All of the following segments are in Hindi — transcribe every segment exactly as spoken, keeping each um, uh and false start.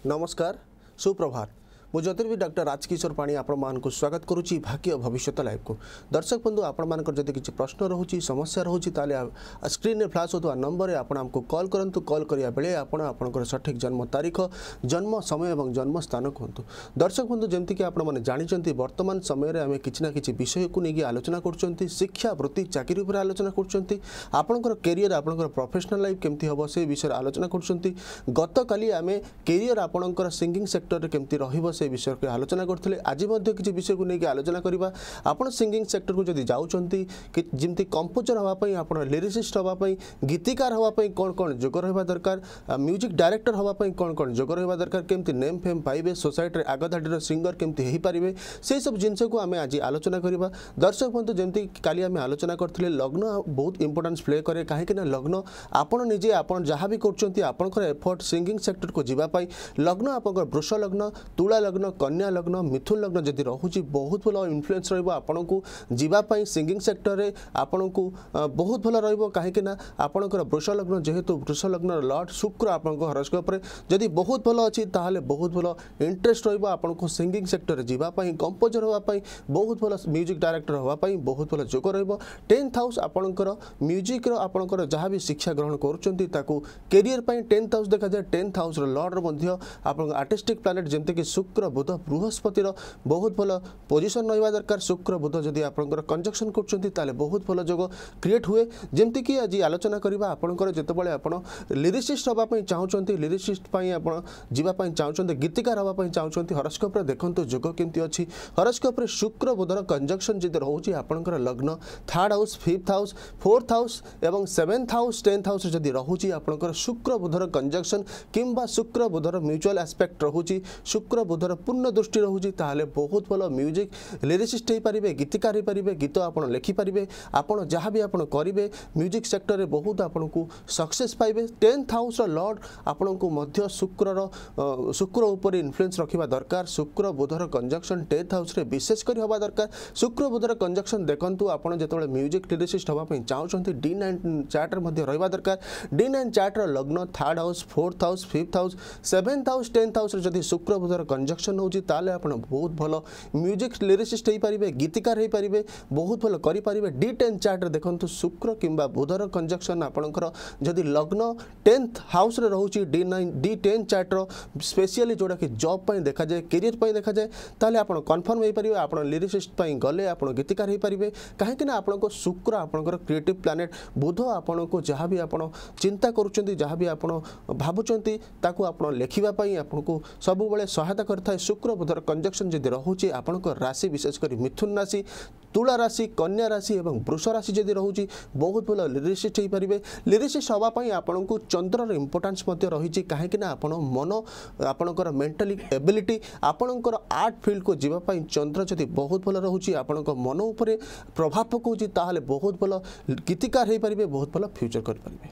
नमस्कार सुप्रभात मु ज्योतिर्विद डॉक्टर राजकिशोर पाणी आपण मानक स्वागत करुच्ची भाग्य भविष्यत लाइव को दर्शक बंधु आपण मानकर जदि किसी प्रश्न रोचे समस्या रोचे ताले स्क्रीन रे फ्लैश होता नंबर रे आपण हमको कॉल करंतु कॉल करिया बेले आपण आपनकर सठिक जन्म तारीख जन्म समय एवं जन्म स्थान कहतु दर्शक बंधु जेमति कि आपण माने जानि चंती वर्तमान समय रे हमें किछि ना किछि विषय को नेगी आलोचना करचंती शिक्षा वृत्ति चाकरी ऊपर आलोचना करचंती आपनकर करियर आपनकर प्रोफेशनल लाइफ केमति हबो से विषय आलोचना करचंती गत काली हमें करियर आपनकर सिंगिंग सेक्टर रे केमति रहिबो विषय को आलोचना करते आज किसी विषय को लेकिन आलोचना करवा आपन सिंगिंग सेक्टर को जदि जाउचंती कि जिमती कंपोजर हवापाई आपन लिरिसिस्ट हवापाई गीतिकार हवापाई कौन कौन जोग रहा दरकार म्यूजिक डायरेक्टर हवापाई कौन कौन जोग रहा दरकार केमती नेम फेम पाइबे सोसाइटी आगधाड़ी सिंगर केमती हो पारे से सब जिनस को आम आज आलोचना करवा दर्शक बंधु जमती काली आम आलोचना करते लग्न बहुत इंपोर्टेंस प्ले करे कहीं लग्न आपन निजे आपन जहाँ भी कर एफर्ट सिंगिंग सेक्टर को जीवाई लग्न आप वृष लग्न तुला लग्न कन्या लग्न मिथुन लग्न जदि रोचे बहुत भल इन्फ्लुएंस रहा को जीवाई सिंगिंग सेक्टर में आपन को बहुत भल रहीं आपणकर वृष लग्न जेहेतु वृष लग्न लॉर्ड शुक्र आपण हरोस्कोप जदि बहुत भल अच्छी ताहले बहुत भल इंटरेस्ट रहा को सिंगिंग सेक्टर में जीवाई कंपोजर होगापाई बहुत भल म्यूजिक डायरेक्टर होगापाई बहुत भल जोग टेन्थ हाउस आपणकर म्यूजिक आपणकर जहाँ भी शिक्षा ग्रहण करुँच कैरियर टेन्थ हाउस देखा जाए टेन्थ हाउस लॉर्ड आप आर्टिस्टिक प्लानेट जमती शुक्र बुध बृहस्पतिर बहुत भल पोजिशन रहा दरकार शुक्र बुध जदि आपंकर कंजक्शन कर बहुत भल जोग क्रिएट हुए जमती कि आज आलोचना करवा आपंकर जितेबाला आप लिरिसिस्ट हाँपाई चाहते लिरिसिस्ट जावाई चाहते गीतिकार हाँपाई चाहते हरोस्कोप देखो जोग केमती अच्छी हरोस्कोप शुक्र बुधर कंजक्शन जब रोचे आपंकर लग्न third house fifth house fourth house एवं सेवेन्थ हाउस टेन्थ हाउस जदि रोचे आपंकर शुक्र बुधर कंजक्शन किंबा शुक्र बुधर म्यूचुअल एस्पेक्ट रोचे शुक्र बुधर पूर्ण दृष्टि रोचे ताहले बहुत भल म्यूजिक लिरिसिस्ट हो पारे गीतिकार हो पारे गीत आप लिखिपारे आपड़ जहाँ भी आप करेंगे म्यूजिक सेक्टर में बहुत आपन को सक्सेस पाइबे टेन्थ हाउस लॉर्ड आपण को मध्य शुक्र शुक्र उपर इन्फ्लुएंस रखा दरकार शुक्र बुधर कंजक्शन टेन्थ हाउस विशेषकर हवा दरकार शुक्र बुधर कंजक्शन देखूँ आपड़ जो म्यूजिक लिरिसिस्ट हाँपाई चाहते डी नाइन चार्टर रहा दरकार डी नाइन चार्टर लग्न third house fourth house fifth house seventh house tenth house जदि शुक्र बुधर कंजक्शन होची ताले आपण बहुत भल म्यूजिक लिरिसिस्ट हो पारे गीतिकार हो पारे बहुत भल करें डी टेन चार्टर देखो शुक्र किंबा बुधर कंजक्शन आपणकर जदि लग्न टेन्थ हाउस रोचे डी नाइन डी टेन चार्टर स्पेशली जोड़ा कि जॉब देखा जाए कैरियर देखा जाए ताले आप कन्फर्म हो पारे आप लिरिसिस्ट गले आप गीतिकार हो पारे कहीं आपको शुक्र आपणकर क्रिएटिव प्लानेट बुध आपन को जहाँ भी आप चिंता करुँच जहाँ भी आप भावुंट आप लिखापी आपको सब सहायता करता शुक्र बुधर कंजक्शन जदि रोचे आपण राशि विशेषकर मिथुन राशि तुला राशि कन्या राशि और वृष राशि जदि रोचे बहुत भल लिरिसिस्ट हो पारे लिरिसिस्ट हाँपाई आपण को चंद्रर इंपोर्टान्स रही कहीं आप मन आपणकर मेंटली एबिलिटी आपणकर आर्ट फील्ड को जीवाई चंद्र जदि बहुत भल रोचे आपण मन उपर प्रभाव पकाउछि ताहले बहुत भल गीतिकार हो पारे बहुत भल फ्यूचर कर पारे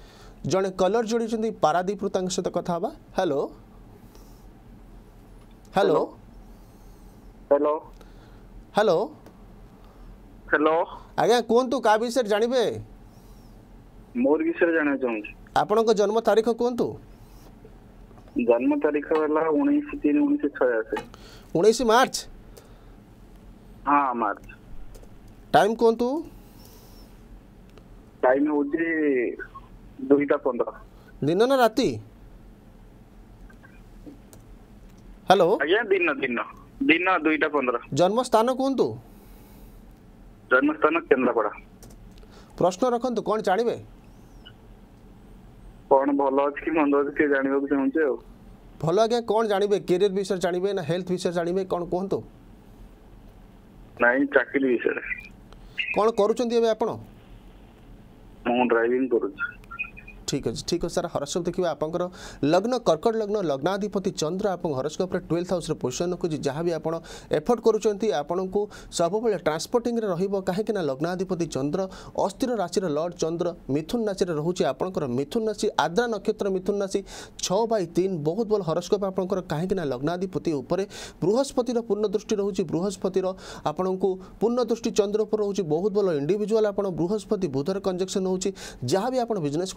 जड़े कलर जोड़ी पारादीप सहित कथा हाँ hello hello hello hello hello आज्ञा कहतु क्या विषय जानवे मोर विषय जाना चाहूँ आपण जन्म तारीख कहतु जन्म तारीख है उन्नीस तीन उन्नीस छयासी उन्नीस मार्च हाँ मार्च टाइम कहतु टाइम हूँ दुईटा पंद्रह दिन ना राति हेलो आज्ञा दिन दिन दिन दुईटा पंद्रह जन्म स्थान कहतु जन्म स्थान केन्द्रापड़ा प्रश्न रखु कौन जानवे कौन भल अच्छी कि मंद अच्छी जानवा चाहूँ भल आज्ञा कौन जानवे कैरियर विषय जानवे ना हेल्थ विषय जानवे कौन कहतु नहीं चाकरी विषय कौन करुँच आपण ड्राइविंग करुँच ठीक अच्छे ठीक अच्छे सर हरोस्कोप देखिए आपंकर लग्न कर्कट लग्न लग्नाधिपति चंद्र आप हरोस्कोप ट्वेल्थ हाउस पोजिशन रखुच्छी जहाँ भी आप एफर्ट करुँच को सब ट्रांसपोर्टिंग कहीं लग्नाधिपति चंद्र अस्थिर राशि लॉर्ड चंद्र मिथुन राशि रोचे आपंकर मिथुन राशि आद्रा नक्षत्र मिथुन राशि छः बै तीन बहुत भल हरोस्कोप आपंकर कहीं लग्नाधिपति उपर बृहस्पतिर पूर्ण दृष्टि रोचे बृहस्पतिर आपण को पूर्ण दृष्टि चंद्र उपर रोचे बहुत भल इंडिविजुअल आप बृहस्पति बुधर कंजक्शन होची जहाँ भी आप बिजनेस कर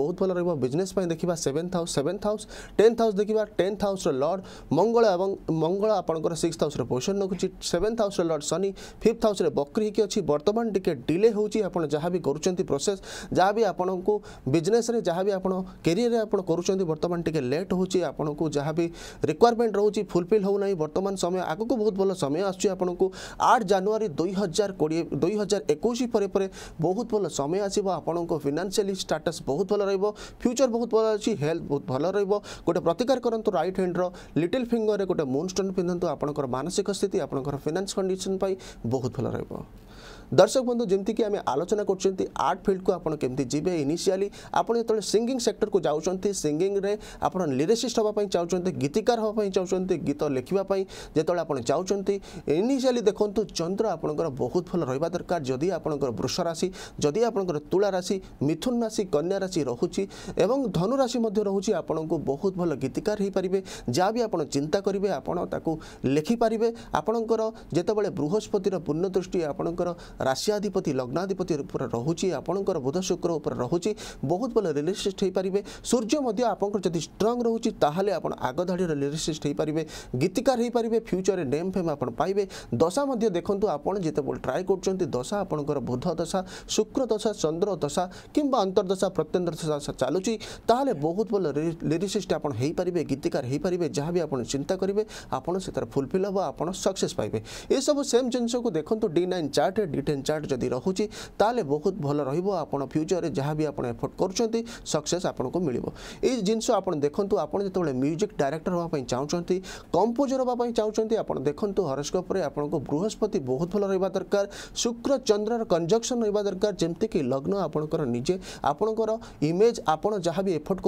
बहुत भल रहिबो बिजनेस देखा seventh house seventh house tenth house देखा टेन्थ हाउस लॉर्ड मंगल एवं मंगल आपंकर सिक्स हाउस पोजिशन रखुच्छी सेवेंथ हाउस लॉर्ड शनि फिफ्थ हाउस बक्री होकर अच्छी बर्तमान टिके डिले होची आपण जहाँ भी करूछंती प्रोसेस जहाँ भी आपण को बिजनेस रे जहाँ भी आपण कैरियर रे आपण करूछंती बर्तमान टिके लेट होची आपण को जहाँ भी रिक्वायरमेंट रहूची फुलफिल हो नहीं बर्तमान समय आगु को बहुत भल समय आछी आपण को आठ जनवरी दुई हजार कोड़े दुई हजार एकुश पर पर बहुत भल समय आसो आपण को फाइनेंशियली स्टेटस बहुत भल रहिबो फ्यूचर बहुत भल अच्छी हेल्थ बहुत भल रहिबो गोटे प्रतिकार करंतु राइट हैंड रो लिटिल फिंगर रे गोटे मून स्टोन पिंधंतु आपणकर मानसिक स्थिति आपणकर फाइनेंस कंडीशन पाई बहुत भल रहिबो दर्शक बंधु जमती कि आम आलोचना कर आर्ट फील्ड को आपड़ केमती जीवे इनिशियली आपड़ जो सिंगिंग सेक्टर को जाऊँच सिंगिंग रे आप लिरिसिस्ट हाँपाई चाहते गीतिकार हाँपाई चाहते गीत लिखापी जो आप चाहते इनिशियली देखूँ चंद्र आपंकर बहुत भल रहा दरकार जदि आपंकर वृष राशि जदि आपंकर तुला राशि मिथुन राशि कन्या राशि रोचे एवं धनु राशि रोचे आपन को बहुत भल गीतिकार हो पारे जहाँ भी आप चिंता करेंगे आपको लिखिपारे आपणकर जितेबाला बृहस्पतिर पूर्ण दृष्टि आपणकर राशियाधिपति लग्नाधिपति रोचे आपणकर बुध शुक्र उपर रोचे बहुत भल रिलेसिस्ट हो पारे सूर्य मध्य आपंकर जदि स्ट्रंग रोचे ताहले आपण आग धाड़ी रिलेसिस्ट हो पारे गीतिकार हो पारे फ्यूचर नेम फेम आप पाइबे दशा मध्य देखूँ आपड़ जिते ट्राए कर दशा आपंकर बुध दशा शुक्र दशा चंद्र दशा किंबा अंतर्दशा प्रत्यंतर दशा चलुची ताहले बहुत भल लिरिसिस्ट आप पारे गीतिकार हो पारे जहाँ भी आप चिंता करेंगे आपड़ से फुलफिल हम आप सक्सेस पाइबे ये सब सेम जिनस को देखो D nine chart D ten chart जदि रोचे ताले बहुत भल रहा फ्यूचर जहाँ भी आप एफर्ट कर सक्सेस आपको मिल ये जिनस आप देखूँ आप जो म्यूजिक डायरेक्टर हाँपाई चाहते कंपोजर हाँपाई चाहते आप देखो हॉरोस्कोप आपको बृहस्पति बहुत भल रहा दरकार शुक्र चंद्र कंजक्शन रहा दरकार जमती कि लग्न आपंकर निजे आपंकर इमेज आपड़ जहाँ भी एफर्ट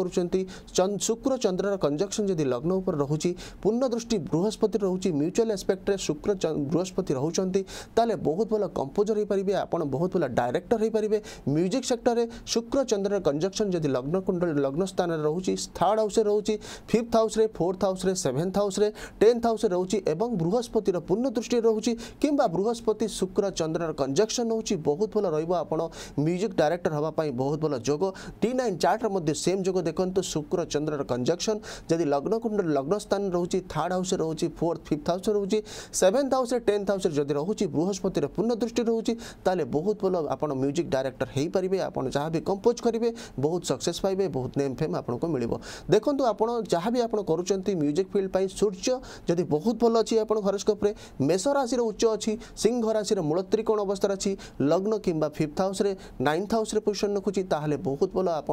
कर शुक्र चंद्र कंजक्शन जदि लग्न उपर रोचे पूर्ण दृष्टि बृहस्पति रोचे म्यूचुअल एस्पेक्ट शुक्र बृहस्पति रोचंती ताले बहुत भल कंपोजर हो पारे आप बहुत भल डायरेक्टर हो पारे म्यूजिक सेक्टर में शुक्र चंद्र कंजक्शन जदि लग्न कुंडल लग्न स्थान रोचे थर्ड हाउस रोचे fifth house fourth house seventh house tenth house रोचे एवं बृहस्पतिर पूर्ण दृष्टि रोचे किंबा बृहस्पति शुक्र चंद्र कंजक्शन रोचे बहुत भल रहा म्यूजिक डायरेक्टर हाँपाई बहुत भल जोग टी नाइन चार्टर मध्य सेम जोग देखो शुक्र चंद्र कंजक्शन जदि लग्न कुंडल लग्न स्थान रोचे थर्ड हाउस रोचे फोर्थ फिफ्थ हाउस रोचे सेवेंथ हाउस टेन्थ हाउस जदि रोचे बृहस्पतिर पूर्ण दृष्टि रोचे ताले बहुत भल आप म्यूजिक डायरेक्टर हो पारे आप जहाँ भी कंपोज करेंगे बहुत सक्सेस पाइबे बहुत नेम फेम आपको मिल देखो आप जहाँ भी आप कर म्यूजिक फील्ड पर सूर्य जदि बहुत भल अच्छी आप हॉरोस्कोप रे मेष राशि उच्च अच्छी सिंह राशि मूल त्रिकोण अवस्था अच्छी लग्न किंबा fifth house ninth house position रखुच्छी ताहले बहुत भल आप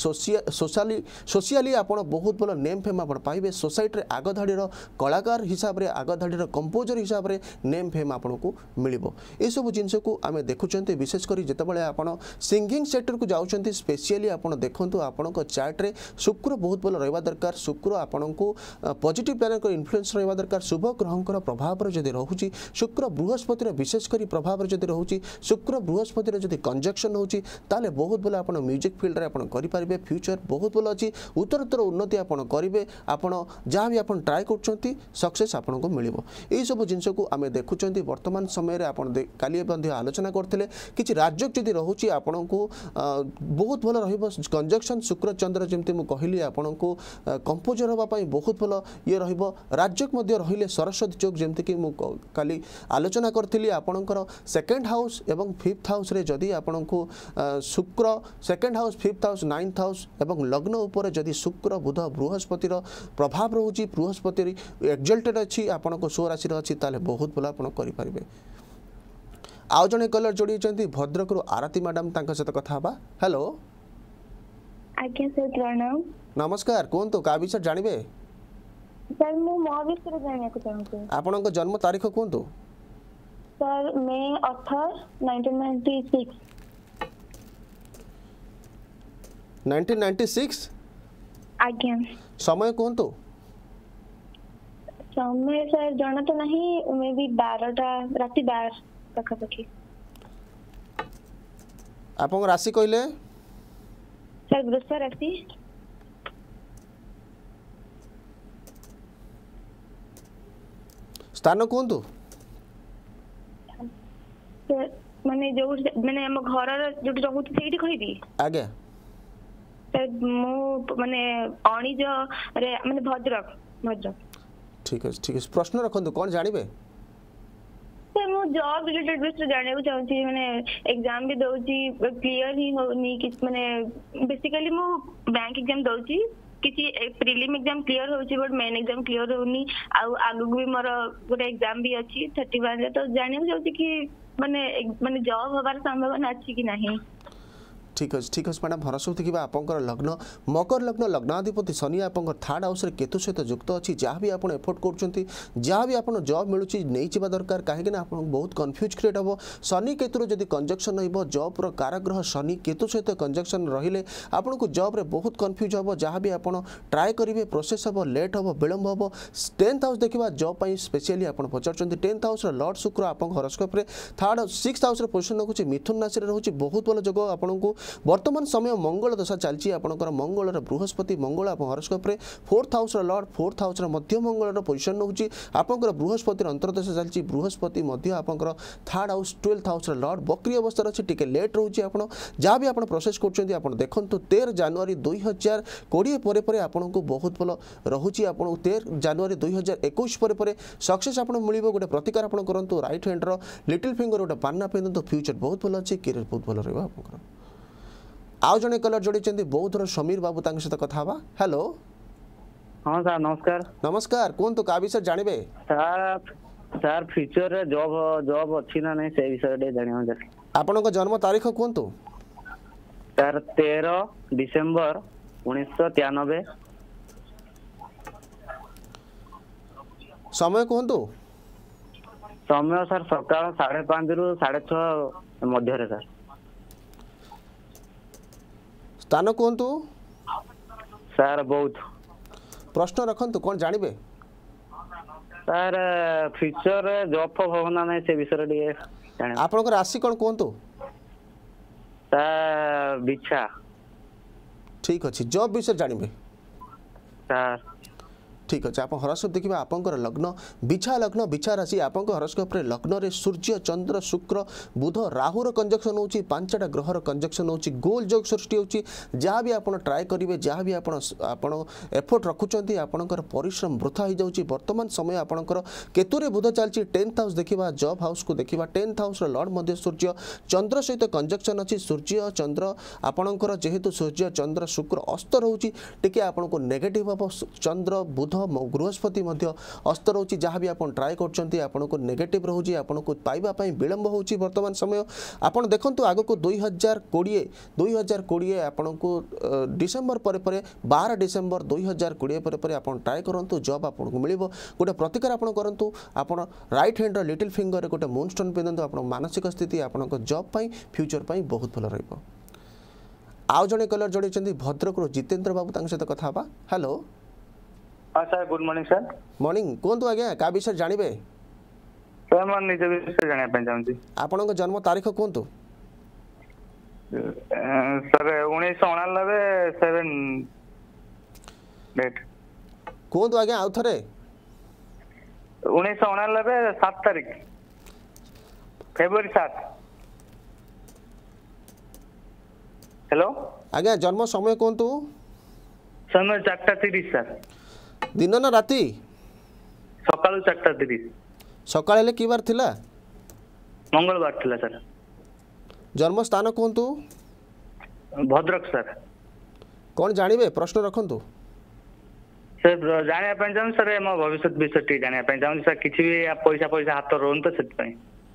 सोशली सोशली आप बहुत भल नेम फेम आप पाइबे सोसाइटी आग धाड़ी कलाकार हिसाब से आग धाड़ी कंपोजर हिसाब से नेम फेम आपको मिल ये सब जिनस को आम देखुं विशेषकर जितेबाला आप सिंगिंग सेक्टर को जाऊँच स्पेशली आप देखो आपण चार्ट रे शुक्र बहुत भल रहा दरकार शुक्र आपन को पॉजिटिव प्लानेट इन्फ्लुएंस रहा दरकार शुभ ग्रहंकर प्रभाव जदि रोचे शुक्र बृहस्पतिर विशेषकर प्रभाव जदि रोचे शुक्र बृहस्पतिर जदि कंजक्शन होची ताले बहुत भल आप म्यूजिक फील्ड रे आपन करि पारिबे फ्यूचर बहुत भल अच्छी उत्तरोत्तर उन्नति आपन करेंगे आपन जहाँ भी आप ट्राए कर सक्सेस आपको मिल यही सब जिनस को आम देखुं वर्तमान समय आप काली आलोचना करते कि राज्य जदि रोचे आपण को बहुत भल कंजक्शन शुक्र चंद्र जमी मुझे कहली आपण को कंपोजर हाँपाई बहुत भल ये राज्य रे सरस्वती चौक जमती कि काली आलोचना करी आपणकर सेकेंड हाउस एवं फिफ्थ हाउस रे जदि आपण को शुक्र second house fifth house ninth house एवं लग्न उपर जदि शुक्र बुध बृहस्पतिर प्रभाव रोचे बृहस्पति एक्जल्टेड अच्छी आपण को स्व राशि अच्छी ताले बहुत भल आप करें आउ जड़े कलर जोड़ी भद्रक आरती मैडम सहित कथा हेलो आज्ञा सर प्रणाम नमस्कार कहतु का विषय जानवे सर मु मो विषय जानिया को चाहूँ आपन जन्म तारीख कहतु सर मे अठारह nineteen ninety six nineteen ninety six आज्ञा समय कहतु समय सर जाना तो नहीं मे भी बारटा राति बारह पाखापाखि आपन राशि कहले सर वृष राशि स्थान कहतु माने जो माने हम घर जो रहू सेठी कहबी आगे मु माने अणिज रे माने भद्रक भद्रक ठीक है ठीक है प्रश्न रखंतु कोन जानिबे सर मु जॉब रिलेटेड विषय जाने को चाहूची माने एग्जाम भी दउची क्लियर ही होनी कि माने बेसिकली मु बैंक एग्जाम दउची किसी प्रीलिम एग्जाम क्लियर होची बट मेन एग्जाम क्लियर होनी आ आगु भी मोर गोटे एग्जाम भी अछि थर्टी वन रे तो जाने को चाहूची कि माने माने जॉब होबार संभावना अछि कि नहीं ठीक है ठीक है मैडम भरोसा देखा आपंकर लग्न मकर लग्न लग्नाधिपति शनि आप थार्ड हाउस रे केतु सहित युक्त अच्छी जहाँ भी आप एफोर्ट कर जहाँ भी आप जॉब मिलूँ नहीं जावा दरकार कहीं आप बहुत कन्फ्यूज क्रिएट हम शनि केतुर जब कंजक्शन हो जॉब्र काराग्रह शनि केतु सहित कंजक्शन रहिले आपको जॉब रे बहुत कन्फ्यूज हम जहाँ भी आप ट्राए करेंगे प्रोसेस हम लेट हम विलम्ब हम टेन्थ हाउस देखा जॉब स्पेशली आप पचार टेन्थ हाउस लॉर्ड शुक्र आप हॉरोस्कोप रे थर्ड सिक्स हाउस पोजिशन रखुच्छे मिथुन राशि रोचे बहुत भल योग आपको वर्तमान समय मंगल दशा चलती आपंकर मंगल बृहस्पति मंगल आप हॉरोस्कोप रे fourth house lord fourth house मध्य मंगल पोजिशन रोचे आपंकर बृहस्पति अंतर्दशा चलती बृहस्पति मध्य आपंकर थर्ड हाउस ट्वेल्थ हाउस लॉर्ड बक्री अवस्था अच्छे टी लेट रोचे आप जहाँ भी आप प्रोसेस कर देखो तेरह जनवरी दुई हजार कोड़े पर आपको बहुत भल रोचे आप तेरह जनवरी दुई हजार एक सक्सेस आप मिल गोटे प्रतिकार आप करूँ राइट हैंड्र लिटिल फिंगर गोटे पान्ना पिंधु फ्यूचर बहुत भल अच्छे कैरियर बहुत भल रहा आप आउ जने कलर जोड़ी बौद्धर समीर बाबू सहित कथा हेलो हाँ सर नमस्कार नमस्कार कौन तो का विषय जानबे सर सर फ्यूचर रे जॉब जॉब अच्छी ना नहीं से विषय दे जानियो सर आपन को जन्म तारीख कौन तो सर तेरह डिसेंबर उन्नीस सौ तिरानबे समय कौन तो समय सर सकाळ साढ़े पाँच रु साढ़े छह मध्य रे सर स्थान कहतु सर बहुत प्रश्न रखंतु कौन जानबे सर फ्यूचर जॉब फॉब होना नहीं से विषय डी आपन को राशि कौन कहतु सर बिछा ठीक अच्छे जॉब विषय जानबे सर ठीक अच्छे आप हॉरोस्कोप देखिए आपंकर लग्न बिछा लग्न बिछा राशि आपंक हॉरोस्कोप रे लग्न रे सूर्य चंद्र शुक्र बुध राहुर कंजक्शन होची पांचटा ग्रहर कंजक्शन होची गोल जोग सृष्टि होची जहाँ भी आप ट्राए करेंगे जहाँ भी आप एफोर्ट रखुंट आपंकर परिश्रम वृथा हो जाऊँगी वर्तमान समय आपंकर केतुरे बुध चलती टेन्थ हाउस देखा जॉब हाउस को देखा टेन्थ हाउस लॉर्ड मध्य सूर्य चंद्र सहित कंजक्शन अच्छी सूर्य चंद्र आपणकर जेहेतु सूर्य चंद्र शुक्र अस्त रोचे टी आपको नेगेटिव हम चंद्र बुध बृहस्पति अस्त रोचे जहाँ भी आप ट्राए कर नेगेटिव रोचे आपको पाइबापी विलम्ब होची वर्तमान समय आपड़ देखु आग को दुई हजार कोड़े दुई हजार कोड़े आपन को डिसेम्बर पर पर बारह डिसेम्बर दुई हजार कोड़े पर पर आप ट्राए करूँ जॉब आपको मिल गोटे प्रतिकार आप करूँ आप राइट हैंड लिटिल फिंगर गोटे मून स्टोन पिंधु आप मानसिक स्थिति आप जॉब फ्यूचर पाई बहुत भल रहा आउ जड़े कलर जोड़ी भद्रक जितेन्द्र बाबू सहित कथा हेलो हाँ sir good morning sir morning कहतु आज्ञा क्या विषय जानबे सर मैं निज विषय जाना चाहूँगी आपन जन्म तारीख कहतु सर उन्नीस अणानबे सेवेन डेट कहतु आज्ञा आउ थे उन्नीस अणानबे सात तारीख फेब्रुआरी सात हेलो आज्ञा जन्म समय कहतु समय चार्टा तीस सर दिन ना राति सकाल चार्टा तीस सकाळे कि बार थिला मंगलवार थिला सर जन्म स्थान कहतु भद्रक सर कौन जानबे प्रश्न रखंतु सर जानिया ପାଇଁ चाहूँ सर मो भविष्य विषय टी जानिया ପାଇଁ चाहूँ सर किसी भी पैसा पैसा हाथ रोन तो से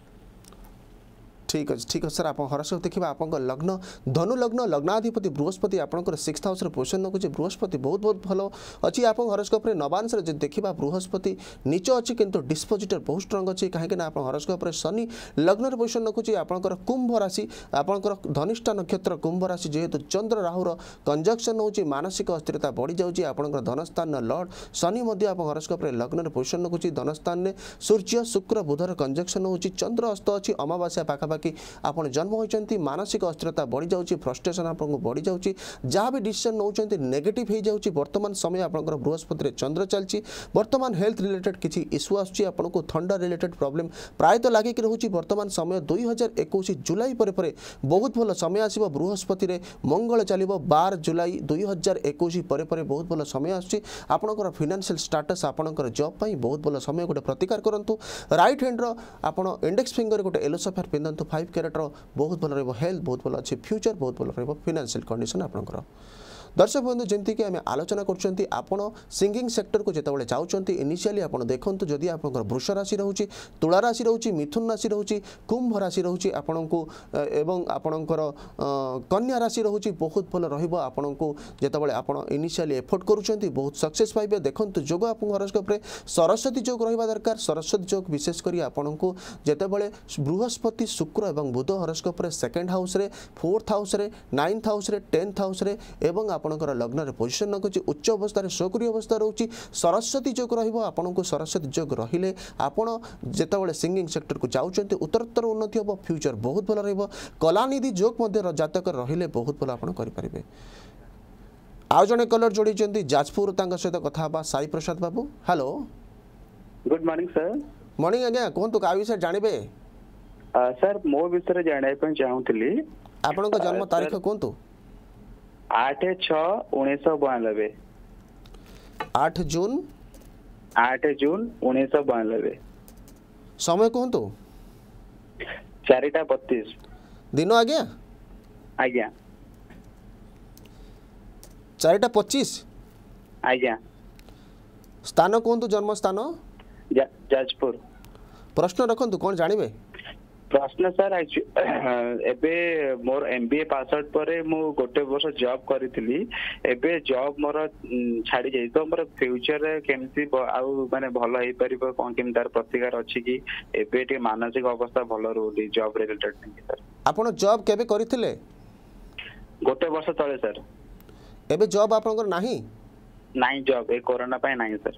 ठीक अच्छे ठीक अच्छे सर आप हॉरोस्कोप देखिए आप लग्न धनु लग्न लग्नाधिपति बृहस्पति आपंकर सिक्स हाउस पोजिशन रखुचे बृहस्पति बहुत बहुत भल अच्छी आप हॉरोस्कोप नवांश देखा बृहस्पति नीच अच्छी किंतु डिस्पोजिटर बहुत स्ट्रंग अच्छी कहीं आप हॉरोस्कोप शनि लग्न पोजिशन रखुचे आपंकर कुंभ राशि आपंकर धनिष्ठा नक्षत्र कुंभ राशि जेहेतु चंद्र राहुर कंजक्शन होची मानसिक अस्थिरता बढ़ी जाऊँगी आपंकर धनस्थान लॉर्ड शनि आप हॉरोस्कोप लग्न पोजिशन रखुची धनस्थान में सूर्य शुक्र बुधर कंजक्शन होची चंद्र अस्त अच्छी अमावास्या पाखापाखि कि आपण जन्म होइचंती मानसिक अस्थिरता बढ़ी जाउची फ्रस्ट्रेशन आपन बढ़ी जाउची जहाँ भी डिसीजन नौचंती नेगेटिव हो जाउची वर्तमान समय आपनकर बृहस्पति रे चंद्र चलची वर्तमान हेल्थ रिलेटेड किछि इश्यू आछी आपन को थंडा रिलेटेड प्रॉब्लम प्राय तो लागे कि रहउची वर्तमान समय दुई हजार इक्कीस जुलाई पर पर बहुत भल समय आसीबो बृहस्पति रे मंगल चलिबो बारह जुलाई दुई हजार इक्कीस पर पर बहुत भल समय आछी आपनकर फाइनेंशियल स्टेटस आपनकर जॉब पई बहुत भल समय गोटे प्रतिकार करंतु राइट हैंड रो आपण इंडेक्स फिंगर गोटे येलो सफेयर पिंदंतु फाइव कैरेट रो बहुत भल रहबो हेल्थ बहुत भल अछि फ्यूचर बहुत भल रहबो फाइनेंशियल कंडीशन आपनकर दर्शक बंधु जमती कि आम आलोचना कर सिंगिंग सेक्टर को जितेबाला चाहते इनिशियली आप देखो जदि आप वृष राशि रोचे तुला राशि रोचे मिथुन राशि रोचे कुंभ राशि रोचे आपण को एवं आपणकर कन्या राशि रोचे बहुत भल रहा जितेबाला आप इनिशियली एफोर्ट करुँच बहुत सक्सेस पाइबे देखो जोग आप हरोस्कोप सरस्वती जोग रहा दरकार सरस्वती जोग विशेषकर आपण को जितेबाला बृहस्पति शुक्र और बुध हरोस्कोप सेकेंड हाउस रे फोर्थ हाउस रे नाइन्थ हाउस रे टेन्थ हाउस रे एवं आपणकर लग्न रे पोजिशन रखुची उच्च अवस्था सक्रिय अवस्था रोची सरस्वती जोग रहिबो आपन को सरस्वती जोग रहिले आपण जेतेबेले सिंगिंग सेक्टर को जाउचंती उत्तरोत्तर उन्नति होबो फ्यूचर बहुत भल रहइबो कलानिधि जोग मध्ये जातक रहिले बहुत भल आपण करि परिबे आउ जने कलर जोड़ी चंती जाजपुर तांग सहित कथा बा Sai Prasad Babu hello good morning sir morning आज्ञा कोंतु का विषय जानिबे सर मो विषय जानिबे पय चाहूतली आपण को जन्म तारीख कोंतु आठ छह उन्नीस सौ बयानबे आठ जून आठ जून उन्नीस सौ बयानबे समय कहतु चारिटा बत्तीस दिन आज्ञा आज्ञा चारिटा पच्चीस आज्ञा स्थान कहतु जन्म स्थान जा, जाजपुर प्रश्न रखंतु कौन जानिबे प्रश्न सर एबे मोर एमबीए पास आउट परे मु गोटे वर्ष जॉब करितली एबे जॉब मोर छाड़ी जाई तो मोर फ्यूचर केमती आउ माने भलो हेई परिबो कोन केम तार प्रतिकार अछि कि एबे टे मानसिक अवस्था भलो रहउली जॉब रिलेटेड नहीं सर आपण जॉब केबे करितले गोटे वर्ष तळे सर एबे जॉब आपनकर नाही नाही जॉब ए कोरोना पय नाही सर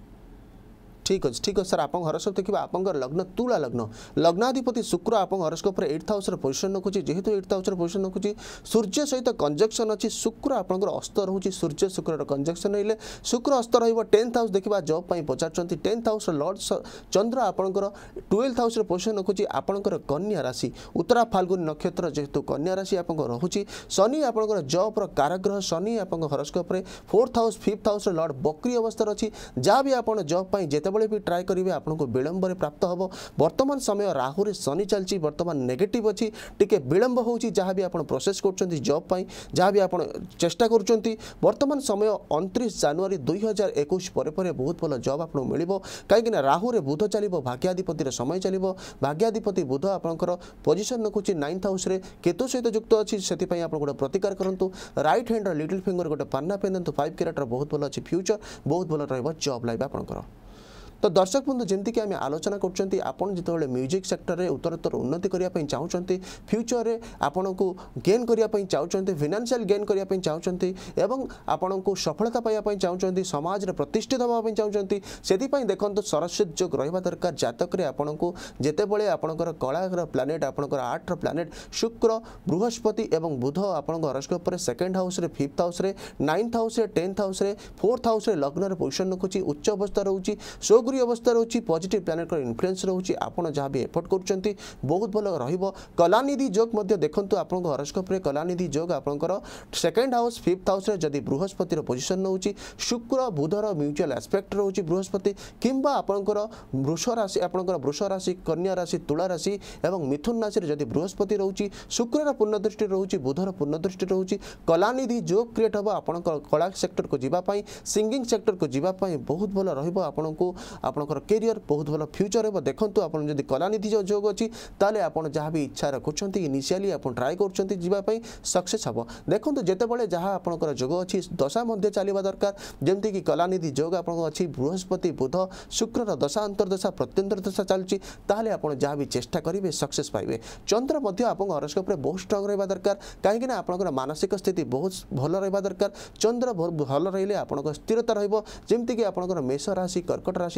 ठीक अच्छे ठीक अच्छे सर आप हरोस्कोप देखिए आप लग्न तुला लग्न लग्नाधिपति शुक्र आप हरोस्कोप एट हाउस पोजिशन रखुच्छी जेहेतु एट हाउस पोजिशन रखुच्छी सूर्य सहित कंजक्शन अच्छी शुक्र आपंकर अस्त रोचे सूर्य शुक्र कंजक्शन रही शुक्र अस्त टेन्थ हाउस देखा जॉब पर पचार टेन्थ हाउस लॉर्ड चंद्र आपंकर ट्वेल्थ हाउस पोजिशन रखुच्छी आपंकर कन्या राशि उत्तरा फाल्गुनी नक्षत्र जेहेतु कन्या राशि आप रोचे शनि आपंकर जॉब काराग्रह शनि आप horoscope fourth house fifth house lord बकरी अवस्था अच्छी जहाँ भी आप जॉब पर जिते भी ट्राए करेंगे आपको विलंब प्राप्त हम वर्तमान समय राहु रे शनि चलती वर्तमान नेगेटिव अच्छी टिके विलंब होची जहाँ भी आप प्रोसेस कर जॉब पाई जहाँ भी आप चेष्टा कर वर्तमान समय उनतीस जनवरी दुई हजार इक्कीस पर बहुत भल जॉब आपको मिल कहीं राहु रे बुध चलो भाग्याधिपति समय चलो भाग्याधिपति बुध आपंकर पोजिशन रखुच्छी नाइन्थ हाउस रे केतु सहित युक्त अच्छी से आप गोटे प्रतिकार करूँ राइट हैंड लिटिल फिंगर गोटे पान्ना पिंधु फाइव कैरेट बहुत भल अच्छी फ्यूचर बहुत भल रहा जॉब लाइफ आपंकर तो दर्शक बंधु जमीक आम आलोचना करते जिते म्यूजिक सेक्टर में उत्तरोत्तर उन्नति करने चाहते फ्यूचर में आपण को गेन करने चाहते फाइनेंशियल गेन करने चाहते एवं आपण को सफलता पाइबा चाहते समाज में प्रतिष्ठित होगा चाहते से देखो सरस्वती जोग रहा दरकार जातक आपण को जितेबले आपणकर कला प्लानेट आपणकर आर्टर प्लानेट शुक्र बृहस्पति एवं बुध आपण हरोस्कोप सेकेंड हाउस रे फिफ्थ हाउस रे नाइन्थ हाउस रे टेन्थ हाउस रे फोर्थ हाउस रे लग्न पोजिशन रखुच्छी उच्च अवस्था रोचे सौगुरी अवस्था रोचे पॉजिटिव प्लानेट इन्फ्लुएंस रोचे आपड़ जहाँ भी एफर्ट कर बहुत भल रहिबो कलानिधि जोग मध्य देखंतु आपन हरोस्कोप रे कलानिधि जोग आपनकर सेकेंड हाउस फिफ्थ हाउस रे जदि बृहस्पति पोजिशन नउची शुक्र बुधर म्यूचुअल एस्पेक्ट रोचे बृहस्पति किंबा आपनकर वृष राशि आपनकर वृष राशि कन्या राशि तुला राशि एवं मिथुन राशि रे जदि बृहस्पति रोचे शुक्र पूर्ण दृष्टि रोचे बुधर पूर्ण दृष्टि रोचे कलानिधि जोग क्रिएट हम आपनकर कला सेक्टर को जीवा पाई सिंगिंग सेक्टर को जीवा पाई बहुत भल रहिबो आपनको आपनकर कैरियर बहुत भल फ्यूचर है देखंतु आपन जदि कलानिधि जो जोग अछि ताले आपन जहाँ भी इच्छा रखुछंती इनिशियली आपन ट्राई करछंती जीवा पई सक्सेस हबो देखंतु जेतेबेले जहाँ आपनकर जोग अछि दशा मध्य चलिबा दरकार जेमति कि कलानिधि जोग आपन अछि बृहस्पति बुध शुक्र दशा अंतर्दशा प्रत्यंतर दशा चलछि ताले आपन जहाँ भी चेष्टा करिवे सक्सेस पाइबे चंद्र मध्य आपन हरोस्कोप रे बहुत स्ट्रांग रहबा दरकार काहे कि ना आपनकर मानसिक स्थिति बहुत भल रहबा दरकार चंद्र भल रहिले आपनकर स्थिरता रहबो जेमति कि आपनकर मेष राशि कर्कट राशि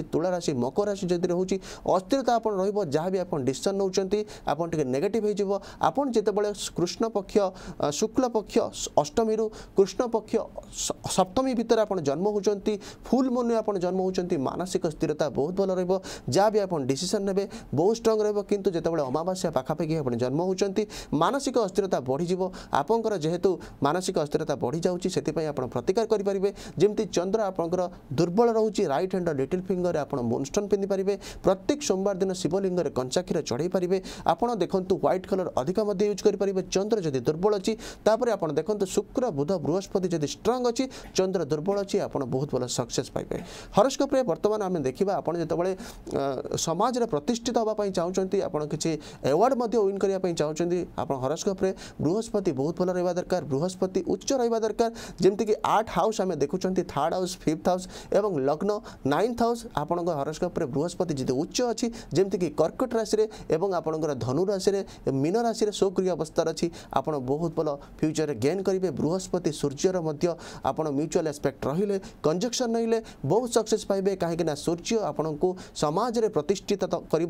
तुला राशि मकर राशि जदि रोचे अस्थिरता आप रहा भी आप डिसीजन नौकरी आपन टे नेगेटिव हो आपन जितेबाला कृष्ण पक्ष शुक्ल पक्ष अष्टमी कृष्ण पक्ष सप्तमी भितर आप जन्म होती फुल मून आप जन्म होती मानसिक स्थिरता बहुत भल रहा भी आप डिसीजन ने बहुत स्ट्रंग रु जितेबाला अमावास्या पाखापाखि आप जन्म होती मानसिक अस्थिरता बढ़ीज आपंकर जेहेतु मानसिक अस्थिरता बढ़ी जाऊँगी से आप प्रतिकार करेंगे जमी चंद्र आपंकर दुर्बल रोचे राइट हैंड लिटिल फिंगर आप मूनस्टोन पिंधिपारे प्रत्येक सोमवार दिन शिवलिंग में कंचा क्षीर चढ़ई पारे आपड़ देखूँ व्हाइट कलर अधिक यूज करेंगे चंद्र जदि दुर्बल अच्छी तापर आप देखो शुक्र बुध बृहस्पति जदि स्ट्रंग अच्छी चंद्र दुर्बल अच्छी आप बहुत भल सक्सेस पाइबे हॉरोस्कोप रे वर्तमान आम देखा आप जो समाज रे प्रतिष्ठित होगापी चाहते आप किसी एवार्ड विन करने चाहते आप हॉरोस्कोप रे बृहस्पति बहुत भल रहा दरकार बृहस्पति उच्च रहा दरकार जमीक आठ हाउस आम देखुं थर्ड हाउस फिफ्थ हाउस एवं लग्न नाइन्थ हाउस आपण हॉरोस्कोप रे बृहस्पति जी उच्च अच्छी जमीक कर्कट राशि एवं आपंकर धनु राशि मीन राशि सक्रिय अवस्था अच्छी आप बहुत भल फ्यूचर गेन करेंगे बृहस्पति सूर्यर आप म्यूचुअल एस्पेक्ट रहिले कंजक्शन रहिले बहुत सक्सेस पाइबे कहीं सूर्य आपन को समाज रे प्रतिष्ठित कर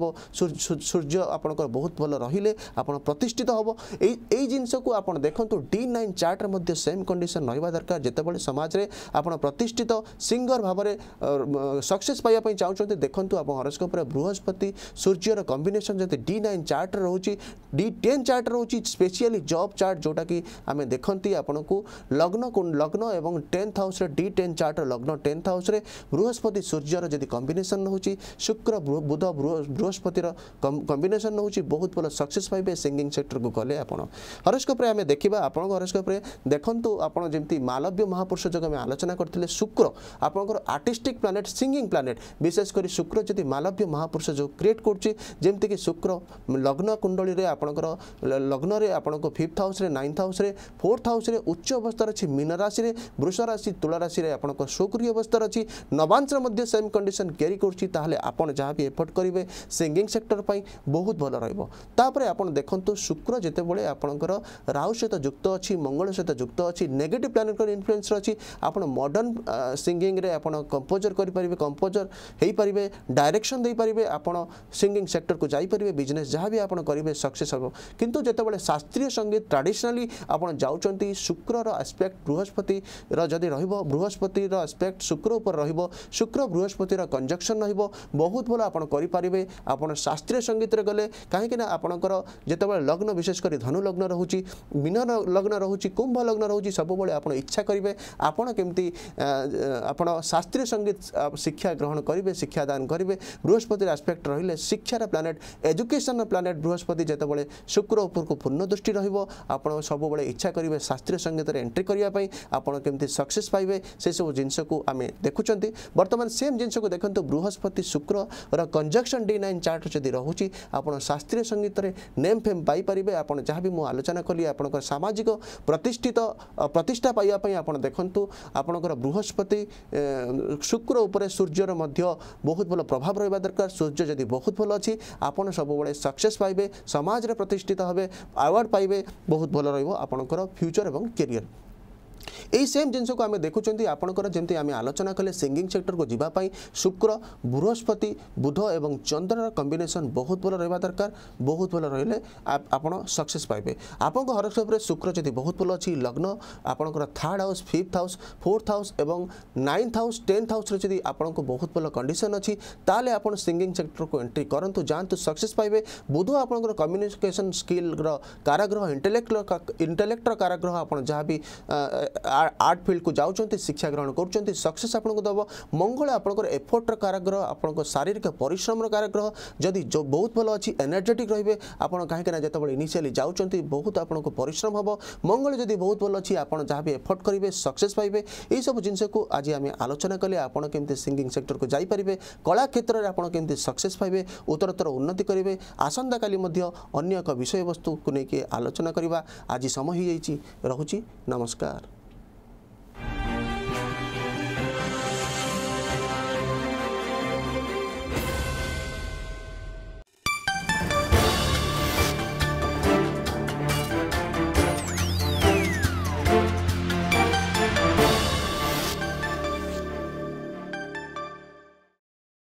सूर्य आपंकर बहुत भल रहिले आप प्रतिष्ठित हम यही जिनस को आप देखो डी नाइन चार्ट रे सेम कंडीशन रहा दरकार जितेबाला समाज रे आप प्रतिष्ठित सिंगर भाव में सक्सेस पाइबा चाहते देखूँ आप हॉरोस्कोप रे बृहस्पति सूर्यर कॉम्बिनेशन जब डी नाइन चार्ट रोचे डी टेन चार्ट रोचे स्पेशली जॉब चार्ट जोटा कि आम देखती आपन को लग्न लग्न एवं tenth house D ten chart लग्न टेन्थ हाउस बृहस्पति सूर्यर जदि कॉम्बिनेशन रोचे शुक्र बुध बृहस्पति कॉम्बिनेशन रोचे बहुत भल सक्सेस पाइबे सिंगिंग सेक्टर को गले आप हॉरोस्कोप रे आम देखा आप हॉरोस्कोप रे देखु आप जमी मालव्य महापुरुष जो आम आलोचना करते शुक्र आपंकर आर्टिस्टिक प्लानेट सिंगिंग प्लानेट विशेषकर शुक्र जदि मालव्य महापुरुष जो क्रिएट करमती शुक्र लग्न कुंडली रे आपंकर लग्न रे आपन फिफ्थ हाउस रे नाइन्थ हाउस रे फोर्थ हाउस रे उच्च अवस्था अच्छी मीन राशि रे वृष राशि तुला राशि रे आपन सक्रिय अवस्था अच्छी नवांश रे सेम कंडीशन कैरी कर आपन जहाँ भी एफर्ट करेंगे सिंगिंग सेक्टर पर बहुत भल रहा आपन देखो शुक्र जितेबाला आपंकर राहु सहित युक्त अच्छी मंगल सहित युक्त अच्छी नेगेटिव प्लानेट इन्फ्लुएंस अच्छी आप मॉडर्न सिंगिंग रे आपन कंपोजर करेंगे कंपोजर हो पारे डायरेक्शन दे पारे आपन सिंगिंग सेक्टर को जाइए बिजनेस जहाँ भी आप करेंगे सक्सेस हम किंतु जितेबाला शास्त्रीय संगीत ट्रेडिशनली आप जाऊँच शुक्र एस्पेक्ट बृहस्पति जदि बृहस्पति एस्पेक्ट शुक्र उपर शुक्र बृहस्पति कंजक्शन बहुत भल आप करेंगे आप शास्त्रीय संगीत रे गले कहीं आपणकर जितेबाला लग्न विशेषकर धनु लग्न रोचे मीन लग्न रोचे कुंभ लग्न रोचे सब आप इच्छा करेंगे आपड़ केमती आप शास्त्रीय संगीत शिक्षा ग्रहण करेंगे शिक्षादान करेंगे बृहस्पति एस्पेक्ट रहिले शिक्षार प्लानेट एजुकेशन प्लानेट बृहस्पति जितेबाला शुक्र उपर को पूर्ण दृष्टि आप सब इच्छा करेंगे शास्त्रीय संगीत एंट्री करने आपड़ केमती सक्सेस पाइबे से सब जिनस को आम देखुं बर्तमान सेम जिनस को देखो बृहस्पति शुक्र कंजक्शन डी नाइन चार्ट जदि रोचे आप शास्त्रीय संगीत नेम फेम पाइपर आप जहाँ भी मुझे आलोचना कली आप सामाजिक प्रतिष्ठित प्रतिष्ठा पाइबापी आप देखूँ आपंकर बृहस्पति शुक्र उपर सूर्यर बहुत भल प्रभाव रहा दरकार सूर्य जदि बहुत भल अच्छी आपड़ सब सक्सेस पाइबे समाज रे प्रतिष्ठित हे अवार्ड पाइबे बहुत भल रहा फ्यूचर एवं कैरियर यही सेम जिनस को आम देखुं आपंकर जमी आम आलोचना कले सिंगिंग सेक्टर को जीवाई शुक्र बृहस्पति बुध एवं चंद्र कॉम्बिनेशन बहुत भल रहा दरकार बहुत भल रही आप सक्सेस पाइबे आपको हॉरोस्कोप रे शुक्र जदि बहुत भल अच्छी लग्न आपंकर third house fifth house fourth house एवं नाइन्थ हाउस टेन्थ हाउस जदि आपको बहुत भल कंडीशन अच्छी ताले आप सिंगिंग सेक्टर को एंट्री करूँ जातु सक्सेस पाइबे बुध आपंकर कम्युनिकेशन स्किल काराग्रह इंटेलेक्ट इंटेलेक्टर काराग्रह आप जहाँ भी आर्ट फील्ड को जाऊँच शिक्षा ग्रहण कर सक्सेस आपको दब मंगल आपंकर एफर्टर काराग्रह आप शारीरिक परिश्रम काराग्रह जदि जो बहुत भल अच्छी एनर्जेटिक रे आप कहीं जो इनिशियली जाऊँच बहुत आपको परिश्रम हम मंगल जदि बहुत भल अच्छी आप जहाँ भी एफर्ट करेंगे सक्सेस पाइबे यही सब जिनस को आज आम आलोचना कले आपड़ केमती सिंगिंग सेक्टर को जाइपारे कला क्षेत्र में आपड़ केमती सक्सेस पाइबे उत्तरोत्तर उन्नति करेंगे आसंता काली अन्य एक विषय वस्तु को लेकिन आलोचना करवा आज समय हो जाइए। रहुची नमस्कार।